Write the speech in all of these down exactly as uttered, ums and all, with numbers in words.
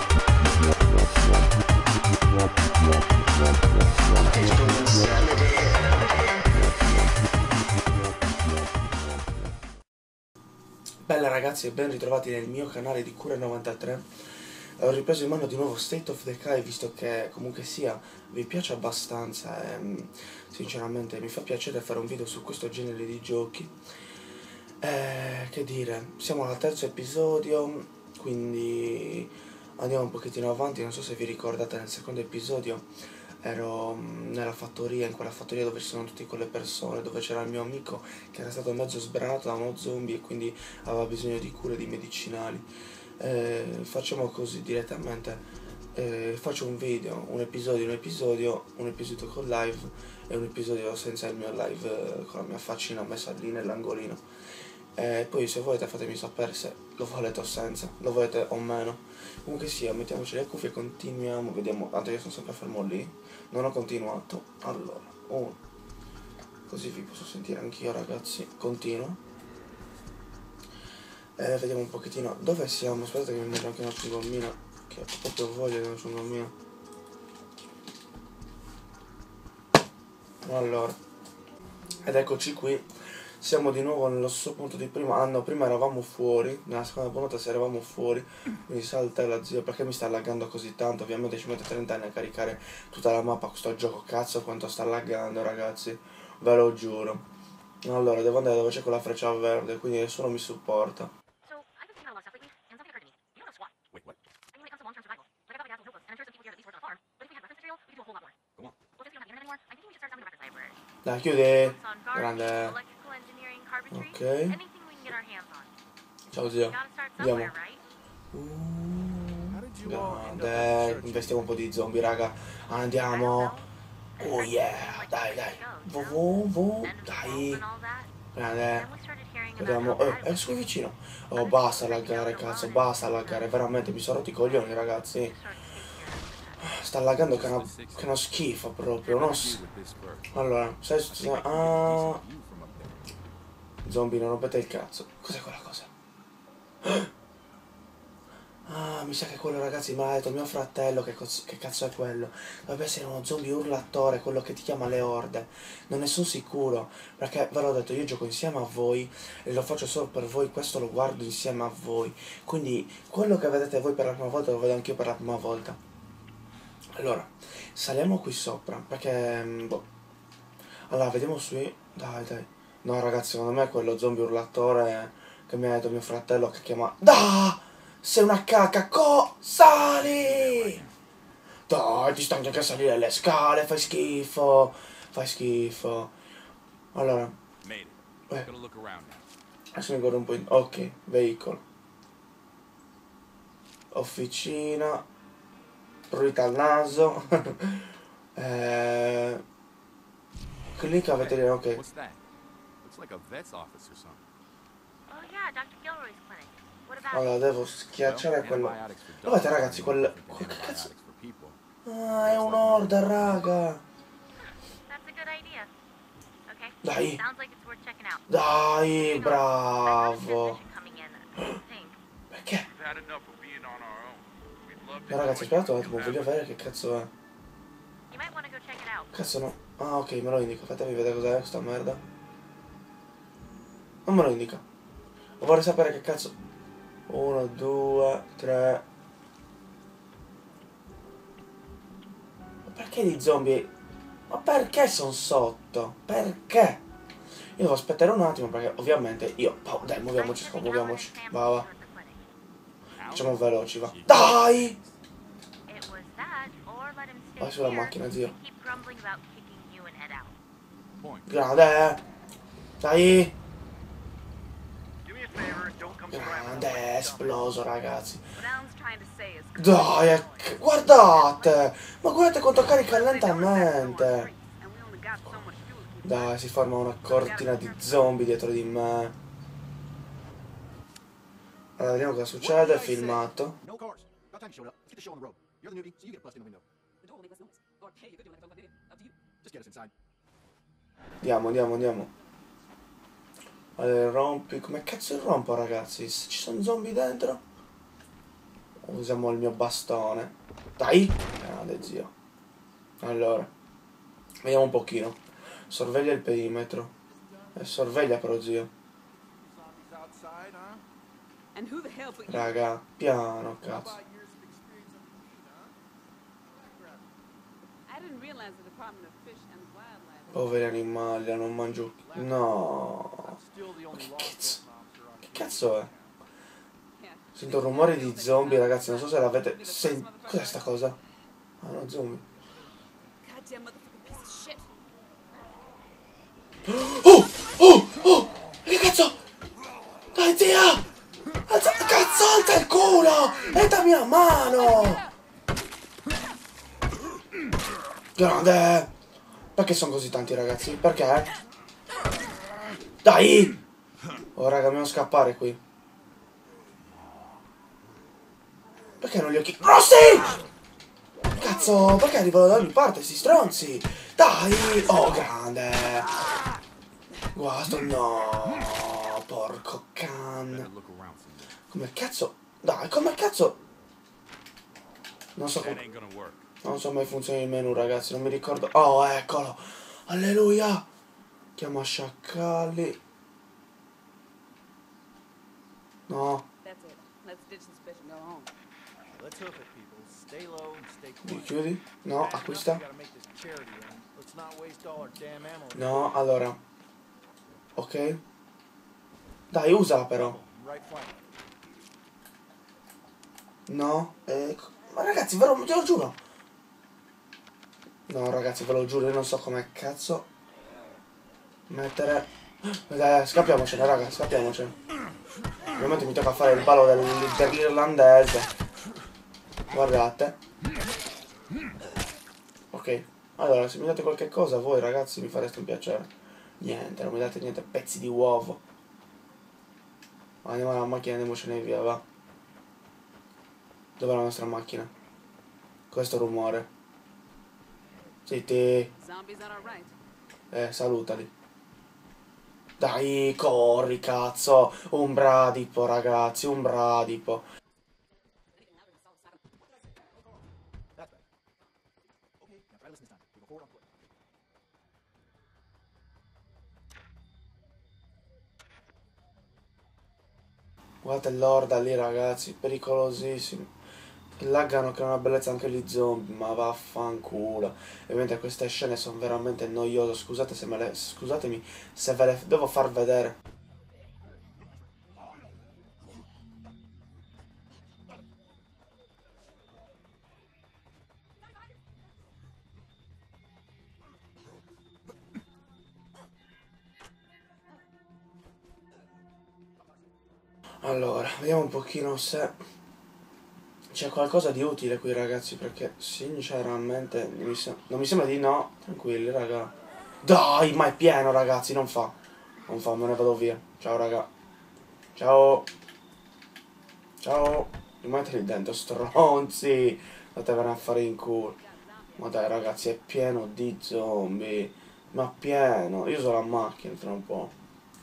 Bella ragazzi e ben ritrovati nel mio canale di Cura novantatré. Ho ripreso in mano di nuovo State of Decay, visto che comunque sia vi piace abbastanza e sinceramente mi fa piacere fare un video su questo genere di giochi. Eh, che dire, siamo al terzo episodio, quindi andiamo un pochettino avanti. Non so se vi ricordate, nel secondo episodio ero nella fattoria, in quella fattoria dove ci sono tutte quelle persone, dove c'era il mio amico che era stato mezzo sbranato da uno zombie e quindi aveva bisogno di cure, di medicinali. Eh, facciamo così direttamente, eh, faccio un video, un episodio, un episodio, un episodio con live e un episodio senza il mio live, eh, con la mia faccina messa lì nell'angolino. E poi se volete fatemi sapere se lo volete o senza, lo volete o meno. Comunque sia, mettiamoci le cuffie e continuiamo, vediamo, tanto io sono sempre fermo lì, non ho continuato. Allora, uno, così vi posso sentire anch'io ragazzi, continuo. E vediamo un pochettino dove siamo, aspettate che mi mangio anche una ciungommina, che ho proprio voglia di una ciungommina. Allora, ed eccoci qui. Siamo di nuovo nello stesso punto di prima. Ah no, prima eravamo fuori. Nella seconda puntata se eravamo fuori. Quindi salta la zia. Perché mi sta laggando così tanto? Ovviamente ci mette trenta anni a caricare tutta la mappa questo gioco. Cazzo quanto sta laggando ragazzi. Ve lo giuro. Allora devo andare dove c'è quella freccia verde. Quindi nessuno mi supporta. Dai, chiudi. Grande. Ok. Ciao zio. Andiamo. Uh, grande. Investiamo un po' di zombie, raga. Andiamo. Oh yeah. Dai, dai. Vo, vo, vo. Dai. Grande. Vediamo. Eh, è su vicino. Oh, basta laggare, cazzo. Basta laggare. Veramente, mi sono rotti i coglioni, ragazzi. Sta laggando che è uno, che è uno schifo proprio. Uno sch... Allora, sai... Ah... Zombie, non rompete il cazzo. Cos'è quella cosa? Ah, mi sa che quello, ragazzi, me l'ha detto mio fratello. Che, che cazzo è quello? Dovrebbe essere uno zombie urlatore, quello che ti chiama le orde. Non ne sono sicuro, perché ve l'ho detto, io gioco insieme a voi e lo faccio solo per voi. Questo lo guardo insieme a voi. Quindi quello che vedete voi per la prima volta lo vedo anch'io per la prima volta. Allora, saliamo qui sopra, perché... boh. Allora, vediamo su... Dai, dai. No, ragazzi, secondo me è quello zombie urlatore che mi ha detto mio fratello che chiama... Da! Sei una caca, co... Sali! Dai, ti stanchi anche a salire le scale, fai schifo. Fai schifo. Allora... Eh. Adesso mi guardo un po' in... Ok, veicolo. Officina. Prurita al naso. eh... Clicca a vedere, ok. Allora, devo schiacciare quello. Dov'è ragazzi, quel... quel... Che cazzo? Ah, è un order, raga. Dai. Dai, bravo. Perché? No, ragazzi, aspettate un attimo, voglio vedere che cazzo è. Cazzo no. Ah, ok, me lo indica. Fatemi vedere cos'è questa merda. Non me lo indica. Vorrei sapere che cazzo. Uno, due, tre. Ma perché gli zombie? Ma perché sono sotto? Perché? Io devo aspettare un attimo perché ovviamente io... Oh, dai, muoviamoci, muoviamoci. Va, va. Facciamo veloci, va. Dai! Vai sulla macchina, zio. Grande. Dai. Grande, è esploso, ragazzi. Dai, guardate. Ma guardate quanto carica lentamente. Dai, si forma una cortina di zombie dietro di me. Allora, vediamo cosa succede. Filmato. Andiamo, andiamo, andiamo. Allora, rompi. Come cazzo rompo, ragazzi? Ci sono zombie dentro? Usiamo il mio bastone. Dai! Grande zio. Allora. Vediamo un pochino. Sorveglia il perimetro. E sorveglia però zio. Raga, piano, cazzo. Poveri animali, non mangio. No. Ma che cazzo? Che cazzo è? Sento un rumore di zombie, ragazzi. Non so se l'avete. Sen... Cos'è sta cosa? Ah, no, zombie. Oh! Oh! Oh! Che cazzo? Dai, zia! Alza, cazzo, alza il culo! E dammi la mano! Grande! Perché sono così tanti, ragazzi? Perché? Dai! Oh, raga, dobbiamo scappare qui. Perché non li ho chi... Rossi! Cazzo, perché arrivano da ogni parte, sti stronzi? Dai! Oh, grande! Guarda, no! Porco can! Come cazzo? Dai, come cazzo? Non so come... Non so come funziona il menu, ragazzi, non mi ricordo... Oh, eccolo! Alleluia! Chiama sciacalli... No. Mi chiudi? No, acquista. No, allora. Ok. Dai, usa però. No. Eh, ma ragazzi, ve lo, ve lo giuro. No, ragazzi, ve lo giuro, io non so come cazzo mettere... Dai, scappiamocene, raga, scappiamocene. Ovviamente mi tocca fare il ballo del, dell'irlandese. Guardate. Ok. Allora, se mi date qualche cosa, voi ragazzi mi fareste un piacere. Niente, non mi date niente, pezzi di uovo. Andiamo alla macchina e andiamocene via, va. Dov'è la nostra macchina? Questo rumore. Zitti. Eh, salutali. Dai, corri, cazzo. Un bradipo, ragazzi, un bradipo. Guardate l'orda lì, ragazzi, pericolosissimi. Laggano che è una bellezza anche gli zombie, ma vaffanculo. Ovviamente queste scene sono veramente noiose. Scusate se me le. Scusatemi se ve le devo far vedere. Allora, vediamo un pochino se c'è qualcosa di utile qui, ragazzi, perché sinceramente non mi, sem non mi sembra di no. Tranquilli, raga. Dai, ma è pieno, ragazzi, non fa. Non fa, me ne vado via. Ciao, raga. Ciao. Ciao. Rimanete lì dentro, stronzi. Andatevene a fare in culo. Ma dai, ragazzi, è pieno di zombie. Ma pieno. Io sono la macchina tra un po'.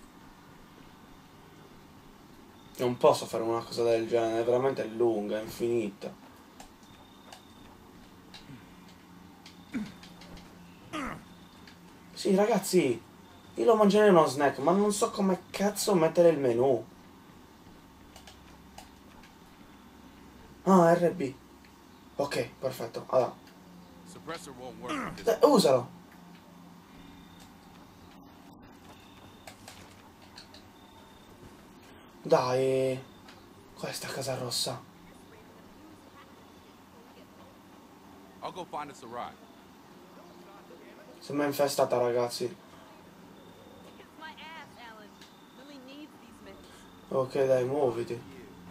Non posso fare una cosa del genere, è veramente lunga, è infinita. Sì, ragazzi, io lo mangerei uno snack, ma non so come cazzo mettere il menù. Ah, R B. Ok, perfetto. Allora. Eh, usalo. Dai. Qual è sta casa rossa? Sembra infestata, ragazzi. Ok, dai, muoviti.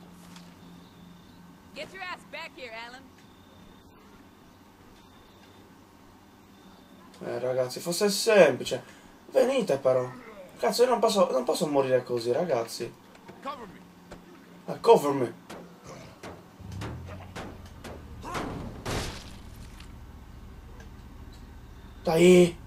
Eh, ragazzi, fosse semplice. Venite, però. Cazzo, io non posso, non posso morire così, ragazzi. Ah, cover me. Dai.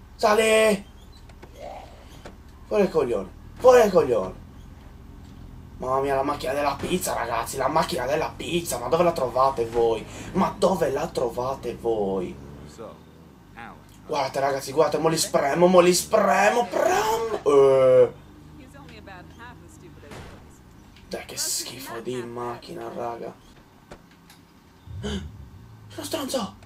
Sali. Fuori i coglioni. Fuori i coglioni. Mamma mia, la macchina della pizza, ragazzi, la macchina della pizza, ma dove la trovate voi? Ma dove la trovate voi? Guardate, ragazzi, guardate, mo li spremo, mo li spremo, pram! Eh. Dai, che schifo di macchina, raga. Sono stronzo!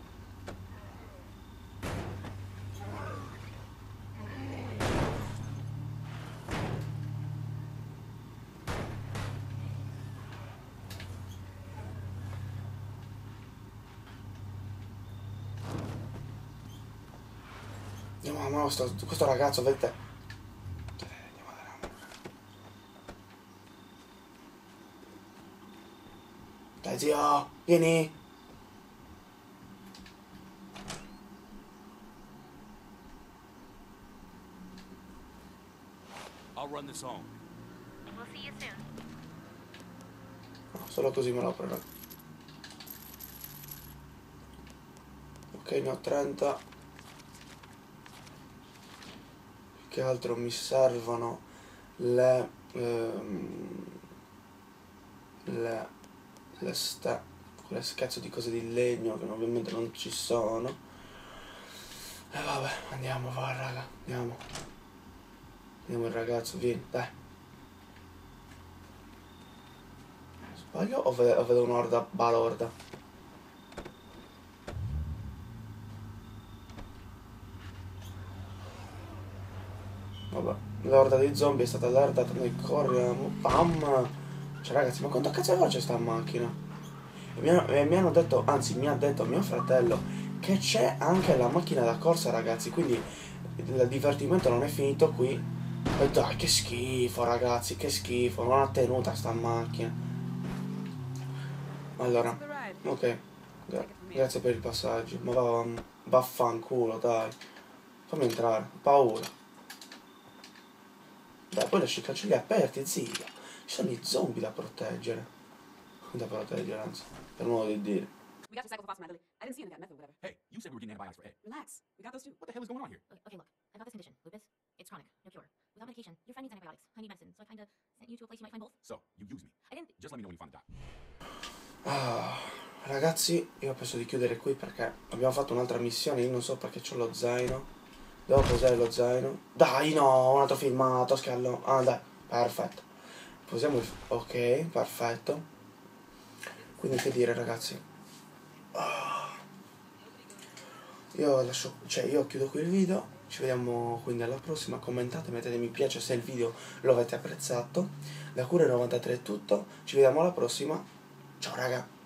Andiamo, no, sto, questo ragazzo, vedete? Andiamo a dare. Dai, zio, vieni! I'll run this home. We'll see you soon. No, solo così me lo prendo. Ok, ne ho trenta. Che altro mi servono le ehm, le le ste quelle schezzo di cose di legno che ovviamente non ci sono. E vabbè, andiamo, va raga, andiamo. Andiamo il ragazzo, vieni, dai. Sbaglio o vedo, o vedo un'orda balorda? Vabbè, l'orda dei zombie è stata allertata, noi corriamo, pam! Cioè ragazzi, ma quanto cazzo c'è sta macchina? E mi, hanno, e mi hanno detto, anzi mi ha detto mio fratello, che c'è anche la macchina da corsa ragazzi, quindi il divertimento non è finito qui. E dai, che schifo ragazzi, che schifo, non ha tenuta sta macchina. Allora, ok, gra grazie per il passaggio, ma va, vaffanculo dai, fammi entrare, ho paura. Dai, poi lasci i cancelli aperti, zio. Ci sono i zombie da proteggere. Da proteggere, anzi, per modo di dire. We got your cyclophosphamide, Lily. I didn't see anything got meth or whatever. Hey, you said we were getting antibiotics for Ed. Relax. We got those too. What the hell is going on here? Okay, okay, look. I've got this condition, lupus. It's chronic, no cure. Without medication, your friend needs antibiotics. I need medicine, so I kinda sent you to a place you might find both. So, you use me. I didn't. Just let me know when you find the doc. Ah, ragazzi, io penso di chiudere qui perché abbiamo fatto un'altra missione. Io non so perché c'ho lo zaino. Devo posare lo zaino. Dai, no, un altro filmato, scallo. Ah, dai, perfetto. Posiamo il... Ok, perfetto. Quindi che dire, ragazzi. Ah. Io lascio... Cioè, io chiudo qui il video. Ci vediamo quindi alla prossima. Commentate, mettete mi piace se il video lo avete apprezzato. Da Cure novantatré è tutto. Ci vediamo alla prossima. Ciao, raga.